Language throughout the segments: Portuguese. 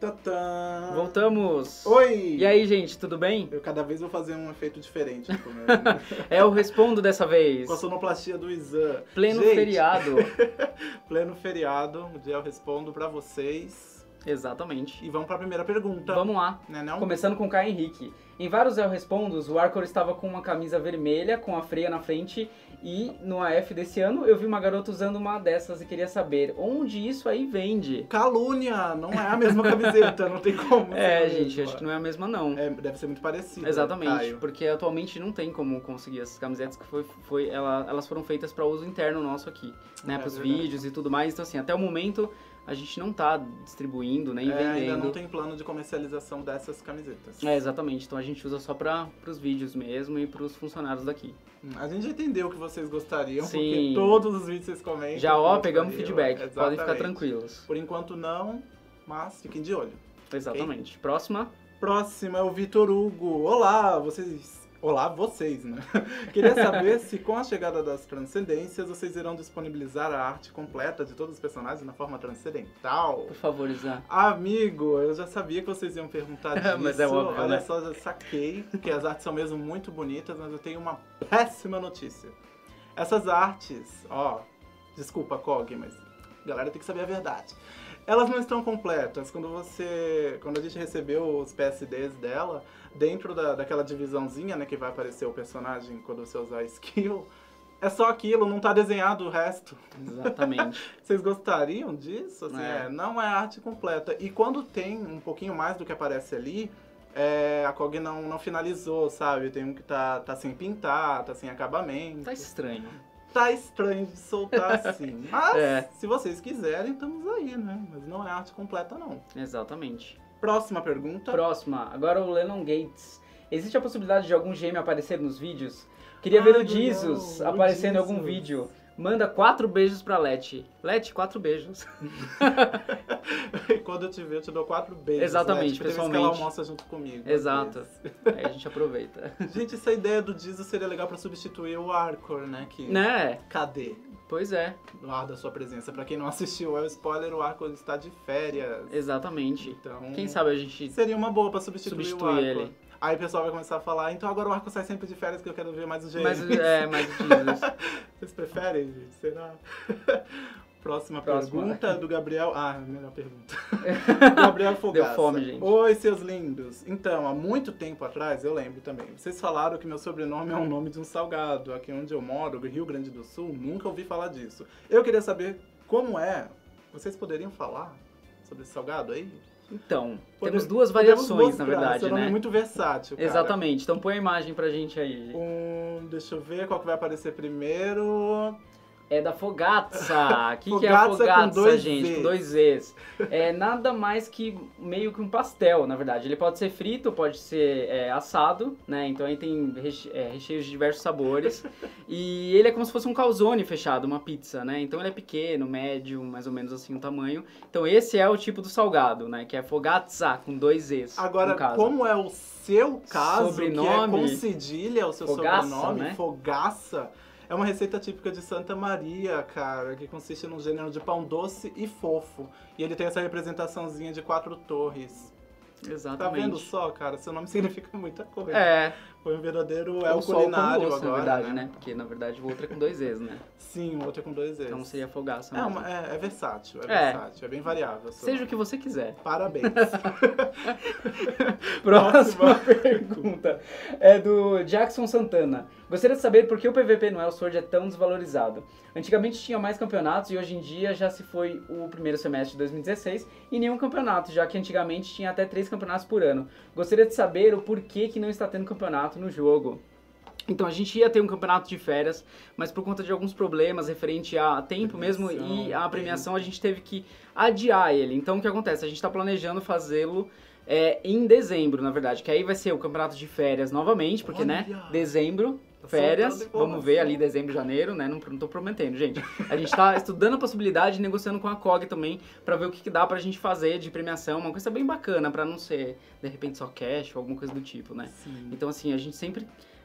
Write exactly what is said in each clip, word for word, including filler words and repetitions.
Tatã. Voltamos! Oi! E aí, gente, tudo bem? Eu cada vez vou fazer um efeito diferente. É o Respondo dessa vez. Com a sonoplastia do Izan. Pleno Gente, feriado. Pleno feriado, o dia eu respondo pra vocês. Exatamente. E vamos pra primeira pergunta. Vamos lá. Né, não? Começando com o Caio Henrique. Em vários Eu Respondos, o Arcor estava com uma camisa vermelha, com a freia na frente, e no A F desse ano eu vi uma garota usando uma dessas e queria saber onde isso aí vende. Calúnia! Não é a mesma camiseta, não tem como. É, ser gente, mesma. acho que não é a mesma não. É, deve ser muito parecido. Exatamente, Caio. porque atualmente não tem como conseguir essas camisetas que foi, foi, ela, elas foram feitas para uso interno nosso aqui, né, É, para os verdade. vídeos e tudo mais. Então assim, até o momento a gente não tá distribuindo nem É, vendendo. ainda não tem plano de comercialização dessas camisetas. É, exatamente. Então a gente usa só para os vídeos mesmo e para os funcionários daqui. A gente já entendeu o que vocês gostariam, Sim. porque todos os vídeos vocês comentam. Já ó, que pegamos gostariam. feedback, podem ficar Exatamente. tranquilos. Por enquanto não, mas fiquem de olho. Exatamente. Próxima. Próxima é o Vitor Hugo. Olá, vocês... Olá, vocês, né? Queria saber se com a chegada das transcendências vocês irão disponibilizar a arte completa de todos os personagens na forma transcendental. Por favor, Isa. Amigo, eu já sabia que vocês iam perguntar disso. Mas é óbvio, Olha né? só, já saquei, que as artes são mesmo muito bonitas, mas eu tenho uma péssima notícia. Essas artes, ó, desculpa, Cog, mas a galera tem que saber a verdade. Elas não estão completas. Quando você, quando a gente recebeu os P S Ds dela, dentro da, daquela divisãozinha, né, que vai aparecer o personagem quando você usar a skill, é só aquilo, não tá desenhado o resto. Exatamente. Vocês gostariam disso? Assim, É. é, não é arte completa. E quando tem um pouquinho mais do que aparece ali, é, a Cog não, não finalizou, sabe? Tem um que tá, tá sem pintar, tá sem acabamento. Tá estranho. Tá estranho de soltar assim. Mas, É. se vocês quiserem, estamos aí, né? Mas não é arte completa, não. Exatamente. Próxima pergunta. Próxima. Agora o Lennon Gates. Existe a possibilidade de algum gêmeo aparecer nos vídeos? Queria ver Ai, o Jesus não, o aparecendo em algum Jesus. vídeo. Manda quatro beijos pra Leti. Leti, quatro beijos. Quando eu te ver, eu te dou quatro beijos. Exatamente, né? Tipo, tem vezes que ela pessoalmente. almoça junto comigo. às Exato. vezes. Aí a gente aproveita. Gente, essa ideia do Jesus seria legal pra substituir o Arcor, né? Que... Né? Cadê? Pois é. Guarda a sua presença. Pra quem não assistiu, é o spoiler, o Arcor está de férias. Exatamente. Então, Quem sabe a gente seria uma boa pra substituir, substitui o Arcor. ele. Aí o pessoal vai começar a falar, então agora o Arcor sai sempre de férias que eu quero ver mais o Gêmeos. Mas é, mas o Jesus. Vocês preferem, gente? Será? Próxima, Próxima. pergunta do Gabriel. Ah, melhor pergunta. Gabriel Fogaça. Deu fome, gente. Oi, seus lindos. Então, há muito tempo atrás, eu lembro também, vocês falaram que meu sobrenome é o nome de um salgado. Aqui onde eu moro, Rio Grande do Sul, nunca ouvi falar disso. Eu queria saber como é. Vocês poderiam falar sobre esse salgado aí? Então, Pode- temos duas podemos variações, mostrar, na verdade, seu nome né? é muito versátil, cara. Exatamente. Então põe a imagem pra gente aí. Um, deixa eu ver qual que vai aparecer primeiro. É da Fogazza. O que, que é Fogazza a com Fogazza, dois gente? Zs. Com dois Zs. É nada mais que meio que um pastel, na verdade. Ele pode ser frito, pode ser é, assado, né? Então aí tem reche é, recheios de diversos sabores. E ele é como se fosse um calzone fechado, uma pizza, né? Então ele é pequeno, médio, mais ou menos assim o tamanho. Então esse é o tipo do salgado, né? Que é Fogazza, com dois Zs, Agora, no caso. como é o seu caso, Sobrenome. que é com cedilha, o seu Fogaça, sobrenome, né? Fogaça, é uma receita típica de Santa Maria, cara, que consiste num gênero de pão doce e fofo. E ele tem essa representaçãozinha de quatro torres. Exatamente. Tá vendo só, cara? Seu nome significa muita coisa. É, Foi um verdadeiro é ou o só o culinário pão doce, agora, na verdade, né? né? Porque na verdade o outro é com dois Zs, né? Sim, o outro é com dois Zs. Então seria Fogazza é, mesmo. uma- é, é versátil, é, É. versátil, é bem variável. seu Seja o nome. que você quiser. Parabéns. Próxima pergunta é do Jackson Santana. Gostaria de saber por que o P V P no Elsword é tão desvalorizado. Antigamente tinha mais campeonatos e hoje em dia já se foi o primeiro semestre de dois mil e dezesseis e nenhum campeonato, já que antigamente tinha até três campeonatos por ano. Gostaria de saber o porquê que não está tendo campeonato no jogo. Então, a gente ia ter um campeonato de férias, mas por conta de alguns problemas referente a tempo mesmo e a premiação, a gente teve que adiar ele. Então, o que acontece? A gente está planejando fazê-lo é, em dezembro, na verdade, que aí vai ser o campeonato de férias novamente, porque, né, Olha! dezembro, Tá férias, soltando informação. vamos ver ali dezembro, janeiro, né, não, não tô prometendo, gente. A gente tá estudando a possibilidade e negociando com a C O G também, pra ver o que, que dá pra gente fazer de premiação, uma coisa bem bacana, pra não ser, de repente, só cash ou alguma coisa do tipo, né. Sim. Então, assim, a gente sempre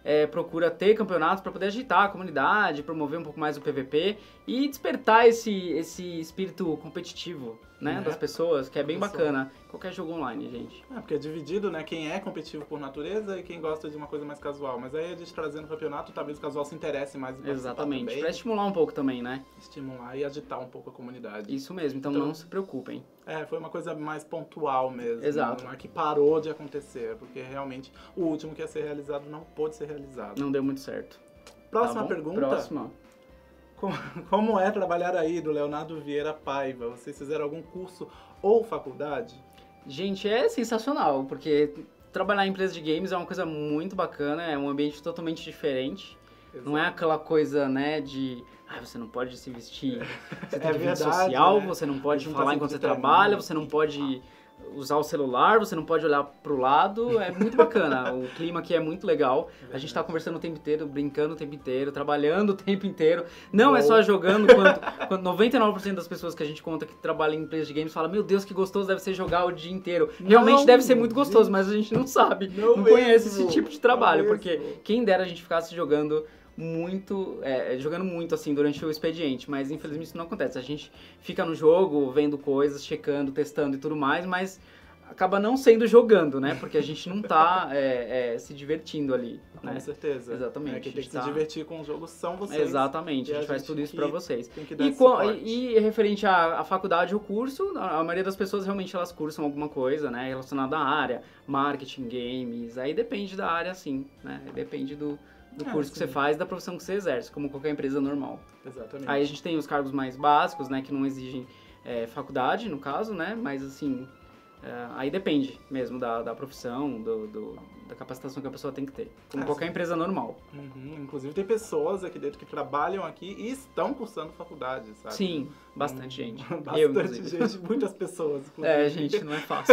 é, procura ter campeonatos para poder agitar a comunidade, promover um pouco mais o P V P e despertar esse, esse espírito competitivo, né, É. das pessoas, que é bem Pessoal. bacana. Qualquer jogo online, gente. É, porque é dividido, né? Quem é competitivo por natureza e quem gosta de uma coisa mais casual. Mas aí a gente trazendo o campeonato, talvez o casual se interesse mais em participar Exatamente. também, Para estimular um pouco também, né? estimular e agitar um pouco a comunidade. Isso mesmo, então, Então- não se preocupem. É, foi uma coisa mais pontual mesmo. Exato. Não é que parou de acontecer, porque realmente o último que ia ser realizado não pôde ser realizado. Não deu muito certo. Próxima Tá bom? pergunta. Próxima. Como, como é trabalhar aí, do Leonardo Vieira Paiva? Vocês fizeram algum curso ou faculdade? Gente, é sensacional, porque trabalhar em empresa de games é uma coisa muito bacana, é um ambiente totalmente diferente. Não é aquela coisa, né, de... Ah, você não pode se vestir, você tem É que vida verdade, social, né? você não pode Eles falar fazem enquanto você de terno, trabalha, né? você não pode usar o celular, você não pode olhar pro lado, é muito bacana. O clima aqui é muito legal. A gente tá conversando o tempo inteiro, brincando o tempo inteiro, trabalhando o tempo inteiro. Não é só jogando, quanto, quanto noventa e nove por cento das pessoas que a gente conta que trabalham em empresas de games falam, meu Deus, que gostoso deve ser jogar o dia inteiro. Realmente Não, deve ser muito gostoso, gente. mas a gente não sabe, Não não, conhece mesmo, esse tipo de trabalho, não porque mesmo. quem dera a gente ficasse jogando muito, é, jogando muito assim durante o expediente, mas infelizmente isso não acontece. A gente fica no jogo, vendo coisas, checando, testando e tudo mais, mas acaba não sendo jogando, né? Porque a gente não tá é, é, se divertindo ali, Com né? certeza. Exatamente, É, quem a tem gente que tá- se divertir com os jogos são vocês. Exatamente, E a a gente faz gente tudo isso que pra vocês. Tem que dar E, esse co- suporte. e referente à, à faculdade ou curso, a a maioria das pessoas realmente elas cursam alguma coisa, né, relacionada à área, marketing, games, aí depende da área, sim, né, depende do, do Ah, curso que sim. você faz, da profissão que você exerce, como qualquer empresa normal. Exatamente. Aí a gente tem os cargos mais básicos, né, que não exigem é, faculdade, no caso, né, mas assim, é, aí depende mesmo da, da profissão, do, do- da capacitação que a pessoa tem que ter, como Ah, qualquer sim. empresa normal. Uhum. Inclusive tem pessoas aqui dentro que trabalham aqui e estão cursando faculdade, sabe? Sim, bastante gente. Bastante Eu, inclusive. gente, muitas pessoas, inclusive. É, gente, não é fácil.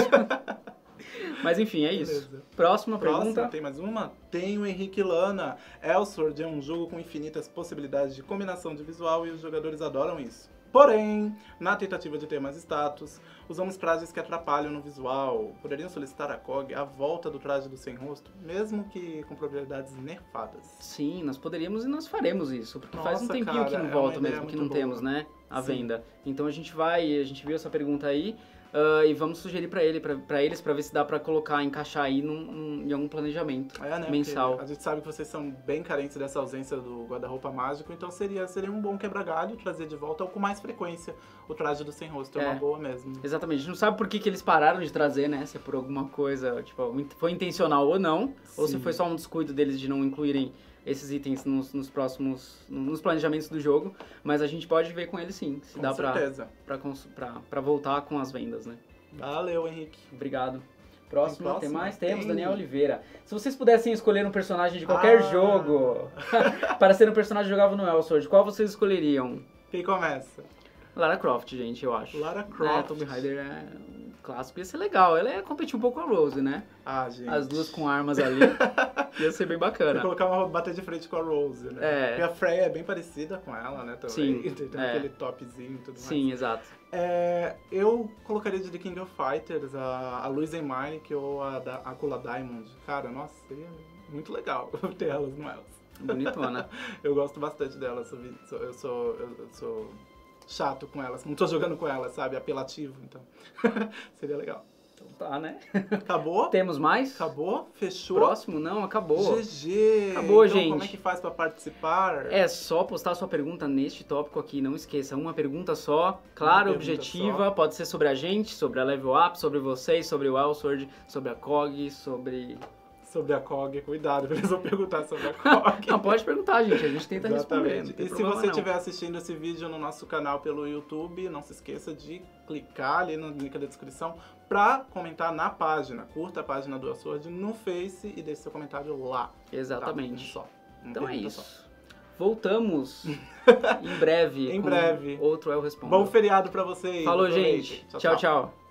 Mas enfim, é isso. Beleza. Próxima Próxima, pergunta. tem mais uma? Tem o Henrique Lana. Elsword é um jogo com infinitas possibilidades de combinação de visual e os jogadores adoram isso. Porém, na tentativa de ter mais status, usamos trajes que atrapalham no visual. Poderiam solicitar a C O G a volta do traje do sem rosto, mesmo que com propriedades nerfadas. Sim, nós poderíamos e nós faremos isso, porque faz um Nossa, tempinho cara, que não é uma volta ideia mesmo, que muito não boa. temos, né, a Sim. venda. Então a gente vai, a gente viu essa pergunta aí, ah, e vamos sugerir pra ele, pra, pra eles, pra ver se dá pra colocar, encaixar aí num, num- em algum planejamento É, né? mensal. Porque a gente sabe que vocês são bem carentes dessa ausência do guarda-roupa mágico, então seria, seria um bom quebra-galho trazer de volta ou com mais frequência o traje do sem rosto. É, É. uma boa mesmo. Exatamente, a gente não sabe por que, que eles pararam de trazer, né, se é por alguma coisa, tipo, foi intencional ou não, ou se Sim. foi só um descuido deles de não incluírem esses itens nos, nos próximos, nos planejamentos do jogo, mas a gente pode ver com eles sim, se Com dá pra, certeza. pra, cons- pra, pra voltar com as vendas, né. Valeu, Henrique. Obrigado. Próximo, tem, próximo? mais? Temos Tem. Daniel Oliveira. Se vocês pudessem escolher um personagem de qualquer Ah. jogo para ser um personagem jogável no Elsword, qual vocês escolheriam? Quem começa? Lara Croft, gente, eu acho. Lara É, Croft. Tomb Raider é um clássico. Ia ser legal. Ela ia competir um pouco com a Rose, né? Ah, gente. As duas com armas ali. Ia ser bem Vou bacana. colocar uma bater de frente com a Rose, né? É. Porque a Freya é bem parecida com ela, né? Também. Sim, Tem é. aquele topzinho e tudo mais. Sim, exato. É, eu colocaria de The King of Fighters a, a Louise Mike ou a, da, a Kula Diamond. Cara, nossa, seria muito legal ter elas no Elas. Bonitona. Eu gosto bastante delas. sou vi- sou- Eu sou, eu, eu sou chato com elas. Não tô jogando com elas, sabe? Apelativo, então. Seria legal. Então tá, né? Acabou? Temos mais? Acabou? Fechou? Próximo? Não, acabou. G G! Acabou, então, gente. Como é que faz pra participar? É só postar sua pergunta neste tópico aqui, não esqueça, uma pergunta só, clara, pergunta objetiva, só. pode ser sobre a gente, sobre a Level Up, sobre vocês, sobre o Elsword, sobre a C O G, sobre... Sobre a C O G, cuidado, eles vão perguntar sobre a C O G. Não, pode perguntar, gente, a gente tenta responder, não Exatamente. tem E se problema você não. estiver assistindo esse vídeo no nosso canal pelo YouTube, não se esqueça de clicar ali no link da descrição pra comentar na página. Curta a página do Elsword no Face e deixe seu comentário lá. Exatamente. Tá? Só. Uma Então é pergunta isso. só. Voltamos em breve. Em com breve. Outro El Responde. Bom feriado pra vocês. Falou, Aproveitem. gente. Tchau, tchau.